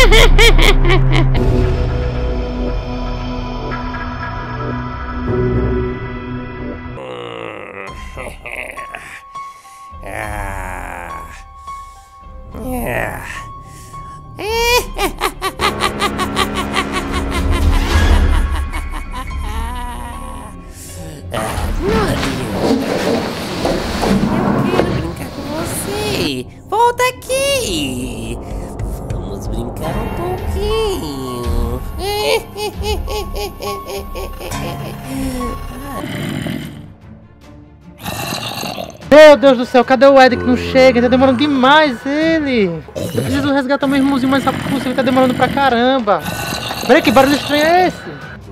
Volta aqui! Vamos brincar um pouquinho. Meu Deus do céu, cadê o Ed que não chega? Tá demorando demais ele. Eu preciso resgatar meu irmãozinho mais rápido possível, tá demorando pra caramba. Peraí, que barulho estranho é esse?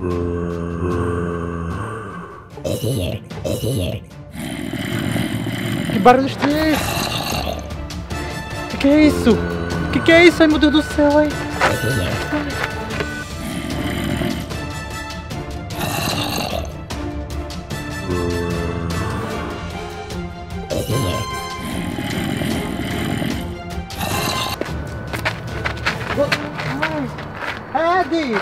Que barulho estranho é esse? Que é isso? Que é isso? Ai, meu Deus do céu, ai. Ed!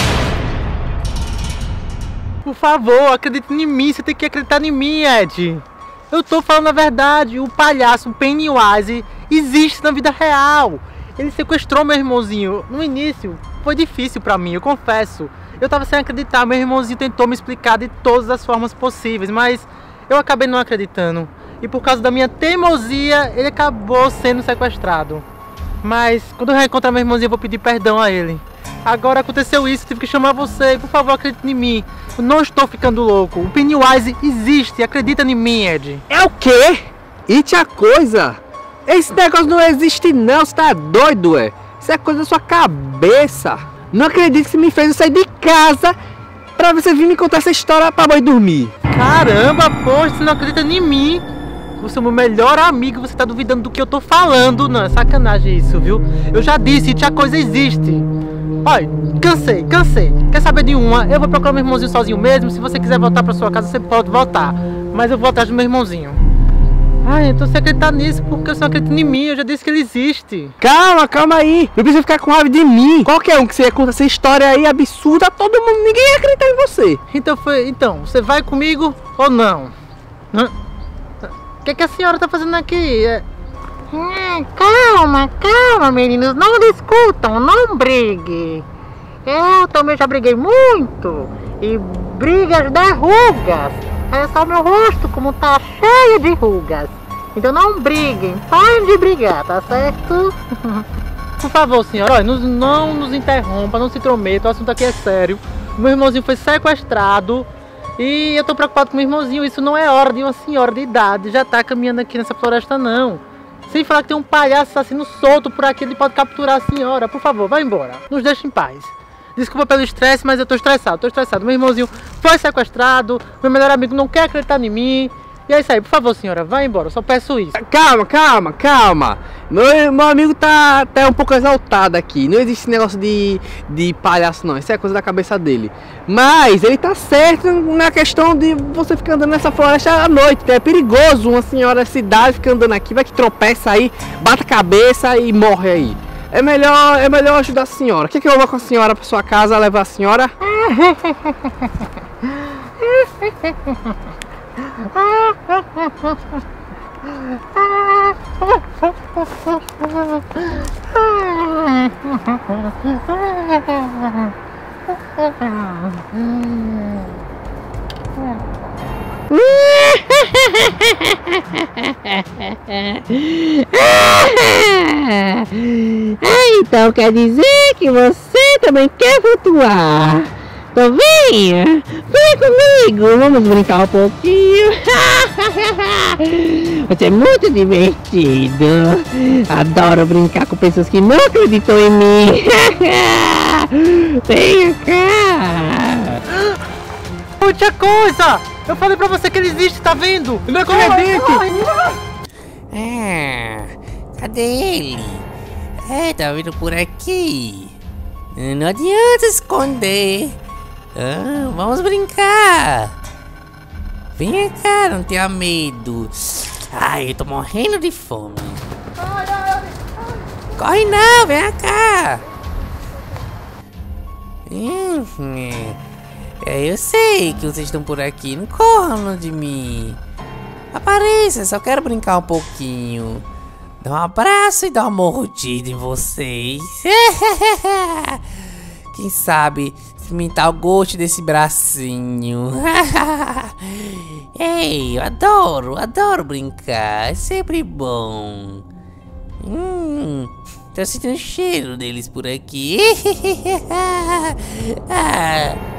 Por favor, acredite em mim, você tem que acreditar em mim, Ed. Eu tô falando a verdade, o palhaço Pennywise existe na vida real. Ele sequestrou meu irmãozinho. No início, foi difícil pra mim, eu confesso. Eu tava sem acreditar, meu irmãozinho tentou me explicar de todas as formas possíveis, mas eu acabei não acreditando. E por causa da minha teimosia, ele acabou sendo sequestrado. Mas quando eu reencontrar meu irmãozinho, eu vou pedir perdão a ele. Agora aconteceu isso, tive que chamar você. Por favor, acredite em mim. Eu não estou ficando louco. O Pennywise existe, acredita em mim, Ed. É o quê? It a coisa? Esse negócio não existe não, você tá doido, é? Isso é coisa da sua cabeça. Não acredito que você me fez eu sair de casa pra você vir me contar essa história pra mãe dormir. Caramba, poxa, você não acredita em mim? Você é o meu melhor amigo, você tá duvidando do que eu tô falando. Não, é sacanagem isso, viu? Eu já disse, It a coisa existe. Olha, cansei. Quer saber de uma? Eu vou procurar meu irmãozinho sozinho mesmo. Se você quiser voltar pra sua casa, você pode voltar. Mas eu vou atrás do meu irmãozinho. Ai, então você acredita nisso porque você não acredita em mim. Eu já disse que ele existe. Calma aí. Não precisa ficar com raiva de mim. Qualquer um que você conta essa história aí absurda, todo mundo, ninguém acredita em você. Então, você vai comigo ou não? O que a senhora tá fazendo aqui? Calma, meninos, não discutam, não briguem. Eu também já briguei muito. E brigas dá rugas. É só meu rosto como tá cheio de rugas. Então não briguem, parem de brigar, tá certo? Por favor, senhora, olha, não nos interrompa, não se intrometa, o assunto aqui é sério. Meu irmãozinho foi sequestrado e eu tô preocupado com meu irmãozinho. Isso não é hora de uma senhora de idade já tá caminhando aqui nessa floresta, não. Sem falar que tem um palhaço assassino solto por aqui, ele pode capturar a senhora. Por favor, vai embora, nos deixe em paz. Desculpa pelo estresse, mas eu tô estressado. Meu irmãozinho foi sequestrado, meu melhor amigo não quer acreditar em mim. E é isso aí, por favor, senhora, vai embora, eu só peço isso. Calma. Meu amigo tá um pouco exaltado aqui. Não existe esse negócio de palhaço não, isso é coisa da cabeça dele. Mas ele tá certo na questão de você ficar andando nessa floresta à noite. É perigoso uma senhora da cidade ficar andando aqui, vai que tropeça aí, bate a cabeça e morre aí. É melhor ajudar a senhora. O que eu vou com a senhora pra sua casa, levar a senhora? Então quer dizer que você também quer flutuar? Então venha comigo, vamos brincar um pouquinho. Você é muito divertido. Adoro brincar com pessoas que não acreditam em mim. Venha cá. Outra coisa! Eu falei pra você que ele existe, tá vendo? Eu não acredito! Cadê ele? Tá vindo por aqui. Não adianta esconder. Vamos brincar. Vem cá, não tenha medo. Ai, eu tô morrendo de fome. Corre não, vem cá. Eu sei que vocês estão por aqui, não corram de mim. Apareça, só quero brincar um pouquinho. Dá um abraço e dá uma mordida em vocês. Quem sabe experimentar o gosto desse bracinho. Ei, eu adoro brincar, é sempre bom. Tô sentindo o cheiro deles por aqui.